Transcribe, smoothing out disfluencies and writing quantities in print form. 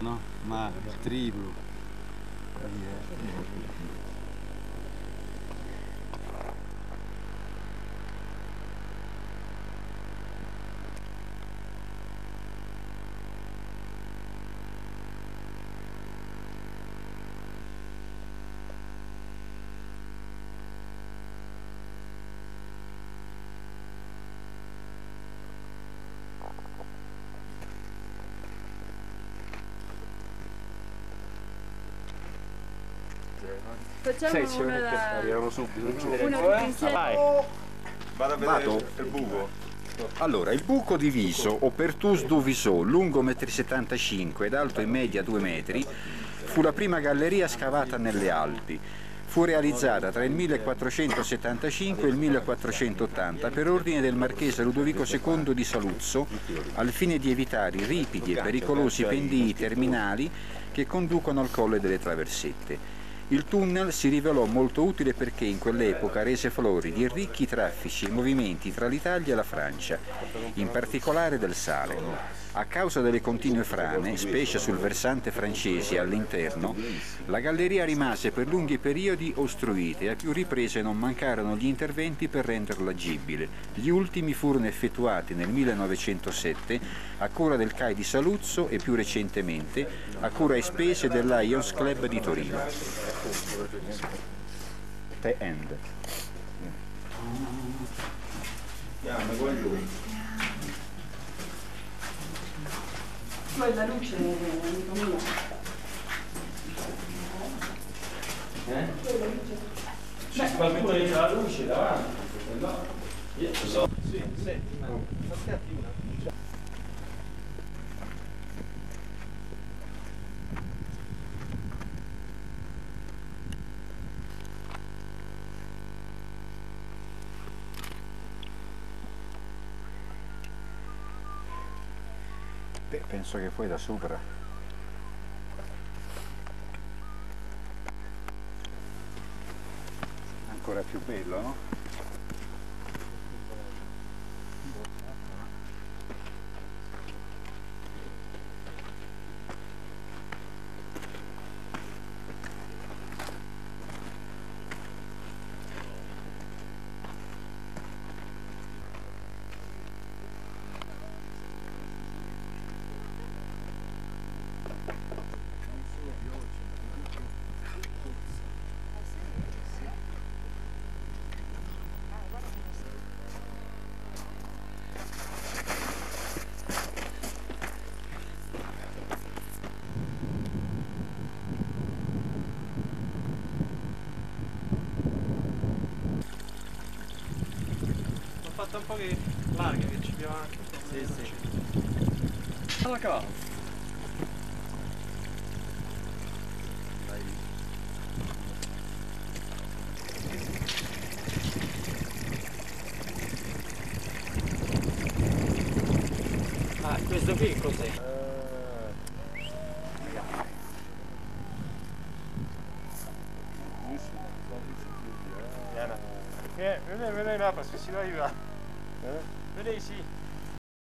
No? Ma il triplo. Facciamo Arriviamo subito. una tutti insieme. Vai. Vado a vedere il buco. Allora, il buco diviso o pertus du Viso, lungo 1,75 m ed alto in media 2 metri, fu la prima galleria scavata nelle Alpi. Fu realizzata tra il 1475 e il 1480 per ordine del marchese Ludovico II di Saluzzo, al fine di evitare i ripidi e pericolosi pendii terminali che conducono al Colle delle Traversette. Il tunnel si rivelò molto utile perché in quell'epoca rese floridi e ricchi traffici e movimenti tra l'Italia e la Francia, in particolare del sale. A causa delle continue frane, specie sul versante francese e all'interno, la galleria rimase per lunghi periodi ostruita e a più riprese non mancarono gli interventi per renderla agibile. Gli ultimi furono effettuati nel 1907 a cura del CAI di Saluzzo e più recentemente a cura e spese del Lions Club di Torino. The End. Quella luce, amico mio. C'è qualcuno che ha la luce davanti? No. Io so. Sì, senti, ma scatti una. Beh, penso che poi da sopra ancora più bello, no? Fatta un po' che larga, che ci piova anche un po'. Sì, sì. Alla cava. Ah, questo qui cos'è? Venez là parce que sinon il va. Venez ici.